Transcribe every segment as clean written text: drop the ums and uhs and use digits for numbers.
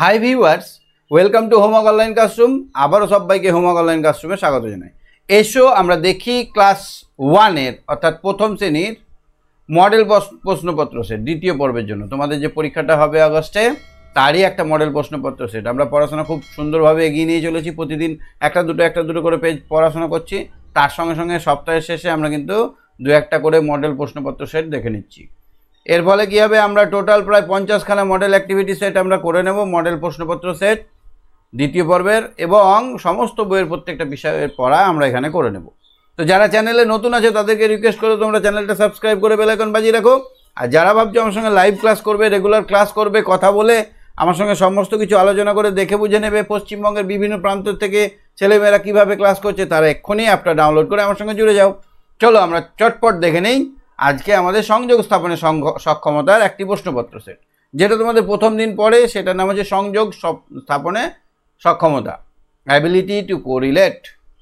High viewers, welcome to homework online classroom. আবারও সবাইকে homework online ক্লাসরুমে স্বাগত জানাই। এসো আমরা দেখি ক্লাস 1-এর অর্থাৎ প্রথম শ্রেণীর মডেল প্রশ্নপত্র সেট দ্বিতীয় পর্বের জন্য। তোমাদের যে পরীক্ষাটা হবে আগস্টে, তারই একটা মডেল প্রশ্নপত্র সেট। আমরা পড়াশোনা খুব সুন্দরভাবে এগিয়ে নিয়ে চলেছি, প্রতিদিন একটা দুটো করে পেজ পড়াশোনা করছি। তার সঙ্গে সঙ্গে সপ্তাহের শেষে আমরা কিন্তু দু একটা করে মডেল প্রশ্নপত্র সেট দেখে নিচ্ছি। এর ফলে কী হবে, আমরা টোটাল প্রায় 50খানা মডেল অ্যাক্টিভিটি সেট আমরা করে নেব, মডেল প্রশ্নপত্র সেট দ্বিতীয় পর্বের, এবং সমস্ত বইয়ের প্রত্যেকটা বিষয়ের পড়া আমরা এখানে করে নেব। তো যারা চ্যানেলে নতুন আছে তাদেরকে রিকোয়েস্ট করো তোমরা চ্যানেলটা সাবস্ক্রাইব করে বেল আইকন বাজিয়ে রাখো। আর যারা ভাবছো আমার সঙ্গে লাইভ ক্লাস করবে, রেগুলার ক্লাস করবে, কথা বলে আমার সঙ্গে সমস্ত কিছু আলোচনা করে দেখে বুঝে নেবে পশ্চিমবঙ্গের বিভিন্ন প্রান্ত থেকে ছেলেমেয়েরা কীভাবে ক্লাস করছে, তারা এক্ষুনি অ্যাপটা ডাউনলোড করে আমার সঙ্গে জুড়ে যাও। চলো আমরা চটপট দেখে নেই আজকে আমাদের সংযোগ স্থাপনের সক্ষমতার একটি প্রশ্নপত্র সেট, যেটা তোমাদের প্রথম দিন পড়ে, সেটার নাম হচ্ছে সংযোগ স্থাপনে সক্ষমতা, অ্যাবিলিটি টু কোরিলেট।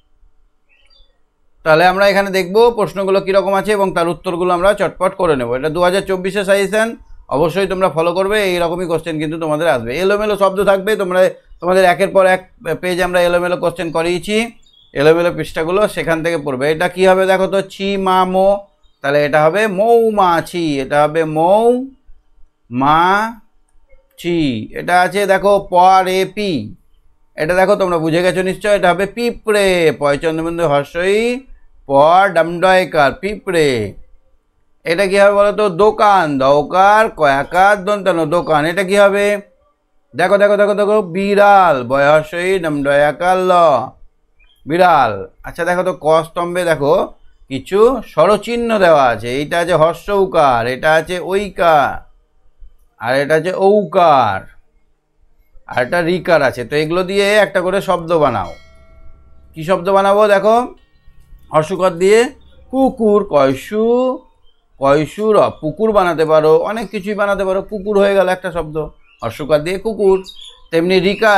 তাহলে আমরা এখানে দেখব প্রশ্নগুলো কীরকম আছে এবং তার উত্তরগুলো আমরা চটপট করে নেব। এটা 2024-এর সাজেশন, অবশ্যই তোমরা ফলো করবে। এইরকমই কোশ্চেন কিন্তু তোমাদের আসবে, এলোমেলো শব্দ থাকবে। তোমাদের একের পর এক পেজ আমরা এলোমেলো কোশ্চেন করিয়েছি, এলোমেলো পৃষ্ঠাগুলো সেখান থেকে পড়বে। এটা কি হবে দেখো তো, ছি মা মো, তাহলে এটা হবে মৌমাছি, এটা হবে মৌ মা ছি। এটা আছে দেখো পরে পি, এটা দেখো তোমরা বুঝে গেছো নিশ্চয়, এটা হবে পিঁপড়ে, পয়চন্দ্রবিন্দু হর্ষই পর ডামডয়কার পিঁপড়ে। এটা কি হবে বলো তো, দোকান, দৌকার কয়াকার দন্তানো দোকান। এটা কি হবে দেখো দেখো দেখো দেখো, বিড়াল, বয়সই ডামডয়াকার ল বিড়াল। আচ্ছা দেখো তো, ক স্তম্ভে দেখো কিছু স্বরচিহ্ন দেওয়া আছে। এইটা আছে হর্ষ উকার, এটা আছে ঐকার, আর এটা আছে ঔকার, আর একটা রিকার আছে। তো এগুলো দিয়ে একটা করে শব্দ বানাও। কি শব্দ বানাবো দেখো, হর্ষকার দিয়ে কুকুর, কয়সুর পুকুর বানাতে পারো, অনেক কিছুই বানাতে পারো। কুকুর হয়ে গেল একটা শব্দ, হর্ষকার দিয়ে কুকুর। তেমনি রিকা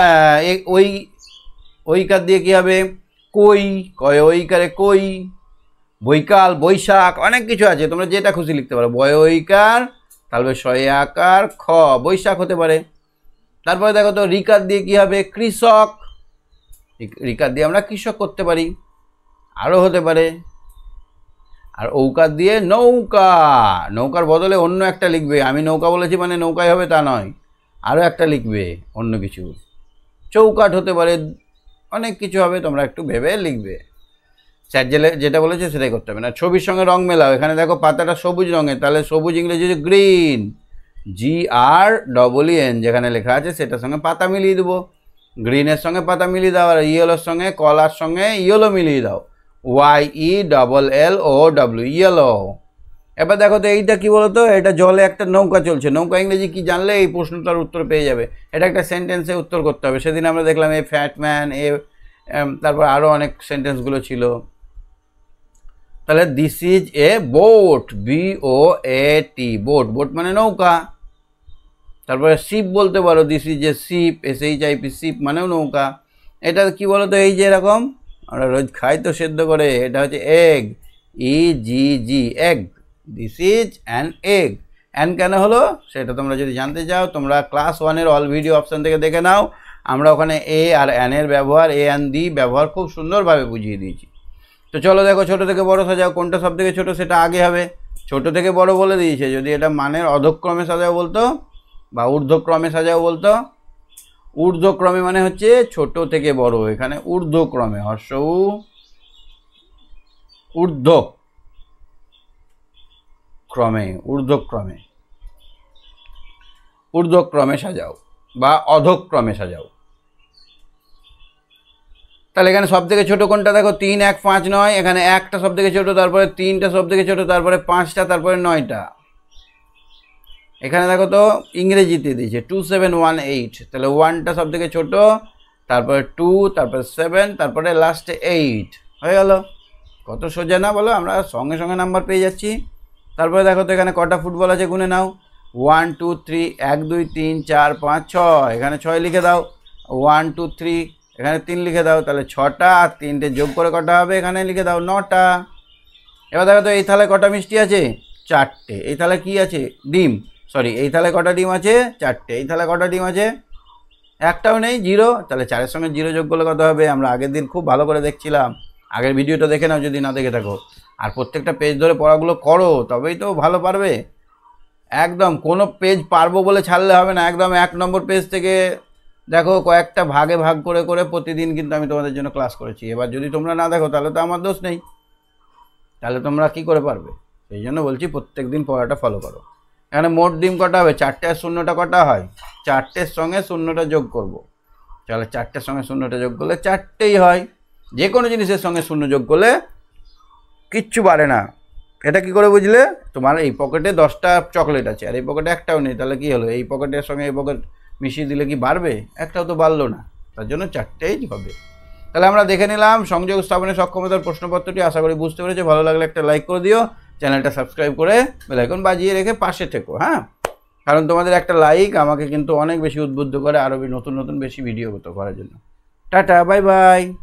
ঐকার দিয়ে কী হবে, কই, কয় ঐকারে কই। বৈকাল, বৈশাখ, অনেক কিছু আছে, তোমরা যেটা খুশি লিখতে পারো। বয় ঐকার, তাহলে শয়ে আকার খ, বৈশাখ হতে পারে। তারপরে দেখো তো, রিকার দিয়ে কী হবে, কৃষক, রিকার দিয়ে আমরা কৃষক করতে পারি, আরও হতে পারে। আর ঔকার দিয়ে নৌকা, নৌকার বদলে অন্য একটা লিখবে। আমি নৌকা বলেছি মানে নৌকায় হবে তা নয়, আরও একটা লিখবে অন্য কিছু। চৌকাঠ হতে পারে, অনেক কিছু হবে, তোমরা একটু ভেবে লিখবে। স্যার যেটা বলেছে সেটাই করতে হবে না। ছবির সঙ্গে রং মেলাও। এখানে দেখো পাতাটা সবুজ রঙের, তাহলে সবুজ ইংরেজি হচ্ছে গ্রিন, GREEN, যেখানে লেখা আছে সেটার সঙ্গে পাতা মিলিয়ে দেবো। গ্রিনের সঙ্গে পাতা মিলিয়ে দাও, আর ইয়েলোর সঙ্গে, কলার সঙ্গে ইয়েলো মিলিয়ে দাও, YELLOW, ইয়েলো। এবার দেখো তো, এইটা কি বলতো, এটা জলে একটা নৌকা চলছে। নৌকা ইংরেজি কি জানলে এই প্রশ্নটার উত্তর পেয়ে যাবে। এটা একটা সেন্টেন্সে উত্তর করতে হবে। সেদিন আমরা দেখলাম এ ফ্যাট ম্যান, তারপর আরও অনেক সেন্টেন্সগুলো ছিল। তাহলে this is a boat, BOAT, boat, boat মানে নৌকা। তারপরে শিপ বলতে পারো, this is a ship, SHIP, ship মানেও নৌকা। এটা কি বলো তো, এই যে এরকম আমরা রোজ খাই তো সেদ্ধ করে, এটা হচ্ছে egg, EGG, egg, this is an egg. An কেন হলো সেটা তোমরা যদি জানতে চাও, তোমরা ক্লাস 1-এর অল ভিডিও অপশান থেকে দেখে নাও। আমরা ওখানে এ আর অ্যানের ব্যবহার, এ অ্যান দি ব্যবহার খুব সুন্দরভাবে বুঝিয়ে দিয়েছি। তো চলো দেখো, ছোটো থেকে বড়ো সাজাও, কোনটা সব থেকে ছোটো সেটা আগে হবে। ছোটো থেকে বড় বলে দিয়েছে, যদি এটা মানের অধক্রমে সাজাও বলতো বা ঊর্ধ্বক্রমে সাজাও বলতো। ঊর্ধ্বক্রমে মানে হচ্ছে ছোট থেকে বড়, এখানে ঊর্ধ্বক্রমে, হর্ষ ঊর্ধ্বক্রমে, ঊর্ধ্বক্রমে সাজাও বা অধক্রমে সাজাও। তাহলে এখানে সব থেকে ছোটো কোনটা দেখো, 3, 1, 5, 9। এখানে একটা সব থেকে ছোটো, তারপরে 3টা সব থেকে ছোটো, তারপরে 5টা, তারপরে 9টা। এখানে দেখো তো ইংরেজিতে দিয়েছে 2718, তাহলে 1টা সব থেকে ছোটো, তারপরে 2, তারপরে 7, তারপরে লাস্টে 8 হয়ে গেল। কত সোজা না বলো, আমরা সঙ্গে সঙ্গে নাম্বার পেয়ে যাচ্ছি। তারপরে দেখো তো এখানে কটা ফুটবল আছে গুনে নাও, 1 2 3, 1 2 3 4 5 6, এখানে 6 লিখে দাও। 1 2 3, এখানে 3 লিখে দাও, তাহলে 6টা, আর 3টে যোগ করে কটা হবে, এখানে লিখে দাও 9টা। এবার দেখো তো এই থালায় কটা মিষ্টি আছে, 4টে। এই থালায় কি আছে, ডিম, সরি, এই থালায় কটা ডিম আছে, 4টে। এই থালায় কটা ডিম আছে, একটাও নেই, জিরো। তাহলে 4-এর সঙ্গে জিরো যোগ করলে কত হবে? আমরা আগের দিন খুব ভালো করে দেখছিলাম, আগের ভিডিওটা দেখে নাও যদি না দেখে থাকো। আর প্রত্যেকটা পেজ ধরে পড়াগুলো করো, তবেই তো ভালো পারবে। একদম কোনো পেজ পারবো বলে ছাড়লে হবে না, একদম 1 নম্বর পেজ থেকে দেখো কয়েকটা ভাগে ভাগ করে করে প্রতিদিন কিন্তু আমি তোমাদের জন্য ক্লাস করেছি। এবার যদি তোমরা না দেখো তাহলে তো আমার দোষ নেই, তাহলে তোমরা কি করে পারবে? সেই জন্য বলছি প্রত্যেক দিন পড়াটা ফলো করো। এখানে মোট ডিম কটা হবে? 4টে, আর শূন্যটা কটা হয়? 4টের সঙ্গে শূন্যটা যোগ করব। তাহলে 4টের সঙ্গে শূন্যটা যোগ করলে 4টেই হয়। যে কোনো জিনিসের সঙ্গে শূন্য যোগ করলে কিচ্ছু বাড়ে না। এটা কি করে বুঝলে? তোমার এই পকেটে 10টা চকলেট আছে আর এই পকেটে একটাও নেই, তাহলে কি হলো? এই পকেটের সঙ্গে এই পকেট মিশিয়ে দিলে কি বাড়বে? একটাও তো বাড়লো না, তার জন্য 4টেই হবে। তাহলে আমরা দেখে নিলাম সংযোগ স্থাপনের সক্ষমতার প্রশ্নপত্রটি। আশা করি বুঝতে পেরেছো। ভালো লাগলে একটা লাইক করে দিও, চ্যানেলটা সাবস্ক্রাইব করে বেল আইকন বাজিয়ে রেখে পাশে থেকো, হ্যাঁ। কারণ তোমাদের একটা লাইক আমাকে কিন্তু অনেক বেশি উদ্বুদ্ধ করে আরও নতুন নতুন বেশি ভিডিও করার জন্য। Tata, bye by.